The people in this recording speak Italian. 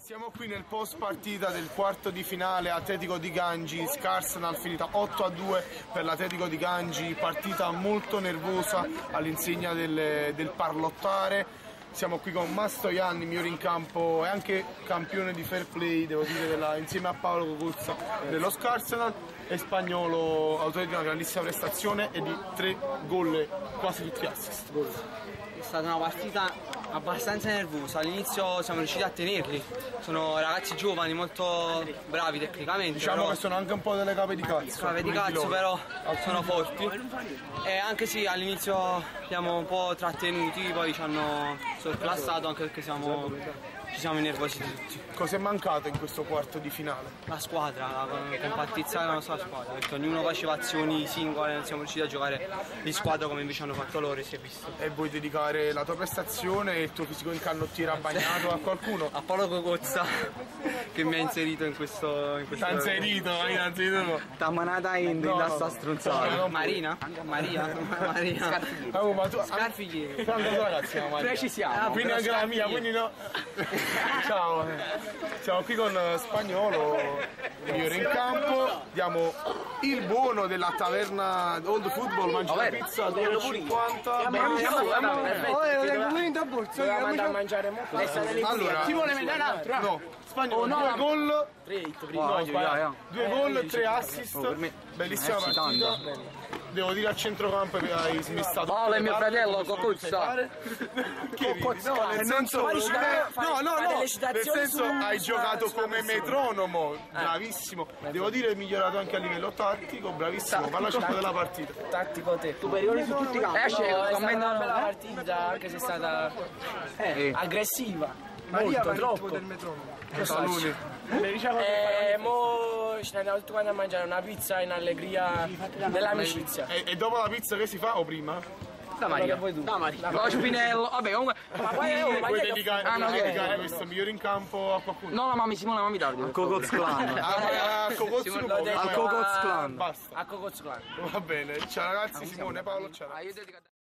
Siamo qui nel post partita del quarto di finale Atletico di Gangi Arsenal, finita 8-2 per l'Atletico di Gangi, partita molto nervosa all'insegna del parlottare. Siamo qui con Mastroianni, migliore in campo e anche campione di fair play, devo dire, insieme a Paolo Cocozza dello Arsenal, e Spagnolo, autore di una grandissima prestazione e di 3 gol, quasi tutti assist. È stata una partita abbastanza nervosa, all'inizio siamo riusciti a tenerli, sono ragazzi giovani molto bravi tecnicamente. Diciamo che sono anche un po' delle cape di cazzo. Cape di cazzo, però sono forti, e anche sì, all'inizio abbiamo un po' trattenuti, poi ci hanno sorclassato anche perché ci siamo innervositi tutti. Cosa è mancato in questo quarto di finale? La squadra, la compattezza della nostra squadra, perché ognuno faceva azioni singole, non siamo riusciti a giocare di squadra come invece hanno fatto loro, si è visto. E vuoi dedicare la tua prestazione e il tuo fisico in canottiera bagnato a qualcuno? A Paolo Cocozza, che mi ha inserito in questo. Ti ha inserito, Tamanata in sta stronzata. Maria? Ma tu Scarfigli. ragazzi, Precisiamo. quindi anche la mia, quindi no. Ciao, siamo qui con Spagnolo, migliore in campo, diamo il buono della taverna Old Football, mangi la pizza a 2,50. Allora, Ci vuole mettere un altro? no, Spagnolo, 2 gol, 2 gol, 3 assist, bellissima partita. Devo dire, a centrocampo hai smistato. Paolo è mio fratello, Cocozza. No, nel senso, hai giocato come metronomo, bravissimo. Devo dire, hai migliorato anche a livello tattico, bravissimo. Parlaci un po' della partita. Tattico te. Superiore su tutti i campi. È stata una bella partita, anche se è stata aggressiva. Molto, troppo. Saluni. Mo ci andiamo tutti quanti a mangiare una pizza in allegria dell'amicizia. E dopo la pizza che si fa o prima? Da Maria. Lo Spinello. Vabbè, comunque. Puoi dedicare questo migliore in campo a qualcuno? No, ma Simone, ma mi tardi. Al Cocoz Clan. A Cocozzo. Al Cocoz Clan. Basta. A Cocozzo Clan. Va bene. Ciao ragazzi, Simone, Paolo, ciao.